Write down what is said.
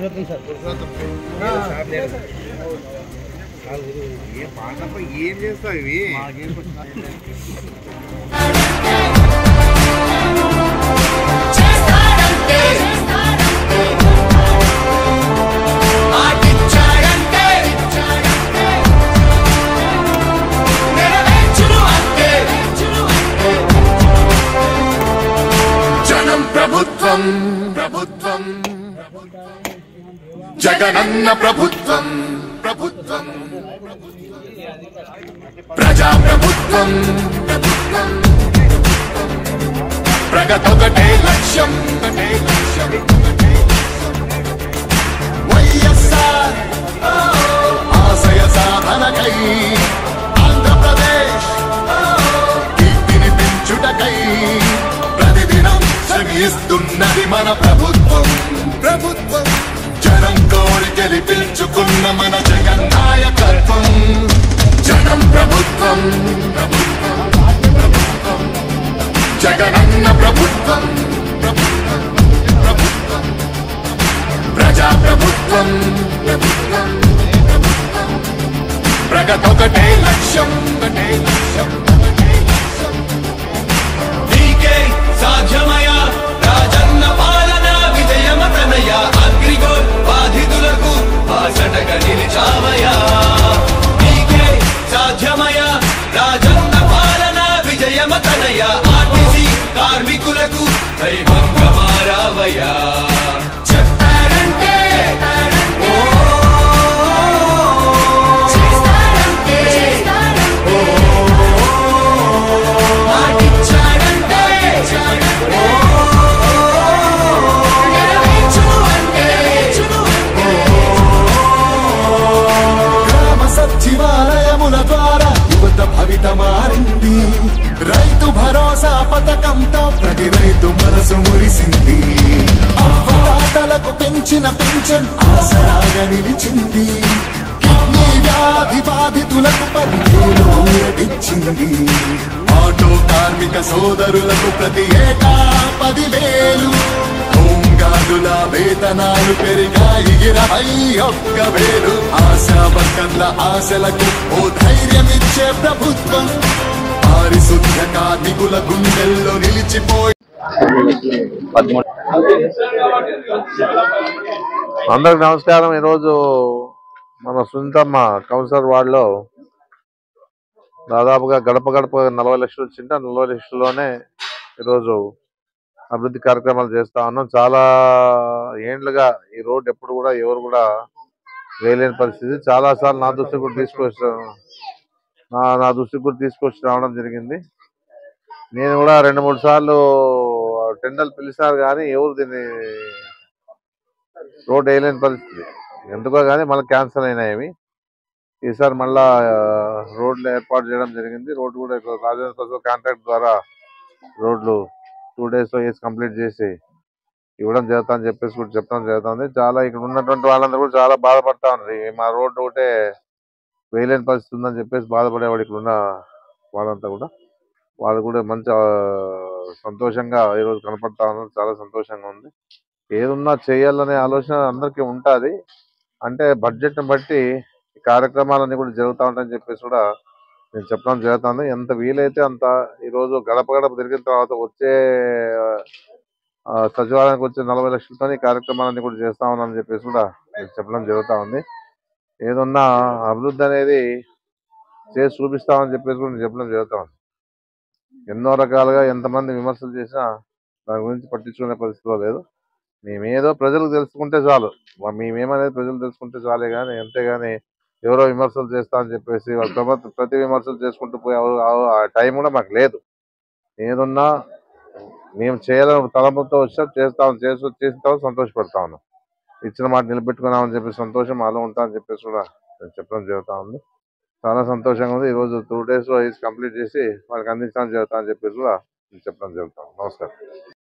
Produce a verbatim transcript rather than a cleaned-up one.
ఏ పాటపై ఏం చేస్తావు ఇవి ప్రభుత్వం ప్రభుత్వం జగనన్న ప్రభుత్వం ప్రభుత్వం ప్రజా ప్రభుత్వం ప్రభుత్వం ప్రగతొకటే లక్ష్యం ఒకటే లక్ష్యం వైఎస్ఆర్ ఆశయ సాధనకై ఆంధ్రప్రదేశ్ కీర్తిని పెంచుటకై ఇస్తున్నది మన ప్రభుత్వం ప్రభుత్వం జనం కోరి గెలిపించుకున్న మన జగన్ నాయకత్వం జనం ప్రభుత్వం ప్రభుత్వం ప్రభుత్వం జగనన్న ప్రభుత్వం ప్రభుత్వం ప్రభుత్వం ప్రజా ప్రభుత్వం ప్రభుత్వం ప్రభుత్వం ప్రగతొకటే లక్ష్యం ఒకటే లక్ష్యం ఒకటే లక్ష్యం నీకే సాధ్యమయ రాజన్న పాలన విజయమతనయ అగ్రిగోల్ బాధితులకు బాసటగా నిలిచావయా నీకే సాధ్యమయ రాజన్న పాలన విజయమతనయ ఆర్టీసీ కార్మికులకు దైవంగా మారావయా చెప్పారంటే సచివాలయముల ద్వారా యువత భవిత మారింది రైతు భరోసా పథకంతో ప్రతి రైతు మనసు మురిసింది అవ్వదాతలకు పెంచిన పెన్షన్ ఆసరాగా నిలిచింది కిడ్నీ వ్యాధి బాధితులకు పదివేలు ఊరటిచ్చింది ఆటో కార్మిక సోదరులకు ప్రతి ఏటా పదివేలు హోంగార్డుల వేతనాలు పెరిగాయి ఇరవై ఒక్క వేలు ఆశా వర్కర్ల ఆశలకు ఓ ధైర్యమిచ్చే ప్రభుత్వం పారిశుద్ధ కార్మికుల గుండెల్లో నిలిచిపోయి అందరికి నమస్కారం. ఈరోజు మన సునీతమ్మ కౌన్సిలర్ వార్డులో దాదాపుగా గడప గడప నలభై లక్షలు వచ్చింటే నలభై లక్షల్లోనే ఈరోజు అభివృద్ధి కార్యక్రమాలు చేస్తా ఉన్నాం. చాలా ఏండ్లుగా ఈ రోడ్డు ఎప్పుడు కూడా ఎవరు కూడా వేయలేని పరిస్థితి. చాలాసార్లు నా దృష్టికి కూడా తీసుకొచ్చి నా నా దృష్టికి కూడా తీసుకొచ్చి రావడం జరిగింది. నేను కూడా రెండు మూడు సార్లు టెండర్లు పిలిచారు కానీ ఎవరు దీన్ని రోడ్ వేయలేని పరిస్థితి. ఎందుకో కానీ మళ్ళీ క్యాన్సిల్ అయినాయి. ఈసారి మళ్ళా రోడ్లు ఏర్పాటు చేయడం జరిగింది. రోడ్డు కూడా రాజేంద్ర ప్రసాద్ కాంట్రాక్ట్ ద్వారా రోడ్లు టూ డేస్లో వేసి కంప్లీట్ చేసి ఇవ్వడం జరుగుతా అని చెప్పేసి కూడా చెప్పడం జరుగుతుంది. చాలా ఇక్కడ ఉన్నటువంటి వాళ్ళందరూ కూడా చాలా బాధపడతా ఉన్నారు. మా రోడ్డు ఒకటే వేయలేని పరిస్థితి ఉందని చెప్పేసి బాధపడేవాడు ఇక్కడ ఉన్న వాళ్ళంతా కూడా. వాళ్ళు కూడా మంచి సంతోషంగా ఈరోజు కనపడతా ఉన్నారు. చాలా సంతోషంగా ఉంది. ఏదున్నా చేయాలనే ఆలోచన అందరికీ ఉంటుంది. అంటే బడ్జెట్ని బట్టి కార్యక్రమాలన్నీ కూడా జరుగుతూ ఉంటాయని చెప్పేసి కూడా నేను చెప్పడం జరుగుతుంది. ఎంత వీలైతే అంత ఈరోజు గడప గడప తిరిగిన తర్వాత వచ్చే సచివాలయానికి వచ్చే నలభై లక్షలతో ఈ కార్యక్రమాలన్నీ కూడా చేస్తా ఉన్నామని చెప్పేసి కూడా చెప్పడం జరుగుతూ ఉంది. ఏదన్నా అభివృద్ధి అనేది చేసి చూపిస్తామని చెప్పేసి కూడా నేను చెప్పడం జరుగుతూ ఉంది. ఎన్నో రకాలుగా ఎంతమంది విమర్శలు చేసినా దాని గురించి పట్టించుకునే పరిస్థితిలో లేదు. మేమేదో ప్రజలకు తెలుసుకుంటే చాలు, మేమేమనేది ప్రజలు తెలుసుకుంటే చాలే కానీ అంతేగాని ఎవరో విమర్శలు చేస్తా అని చెప్పేసి వాళ్ళ ప్రతి విమర్శలు చేసుకుంటూ పోయి ఆ టైం కూడా మాకు లేదు. ఏదున్నా మేము చేయాలని తలంపుతో వచ్చా చేస్తాం, చేసి చేస్తాం, సంతోషపడతా ఉన్నాం. ఇచ్చిన మాట నిలబెట్టుకున్నామని చెప్పి సంతోషం మాలో ఉంటా అని చెప్పేసి కూడా చెప్పడం జరుగుతూ ఉంది. చాలా సంతోషంగా ఉంది. ఈరోజు టూ డేస్లో కంప్లీట్ చేసి వాళ్ళకి అందించడం జరుగుతా అని చెప్పేసి కూడా చెప్పడం జరుగుతాం. నమస్కారం.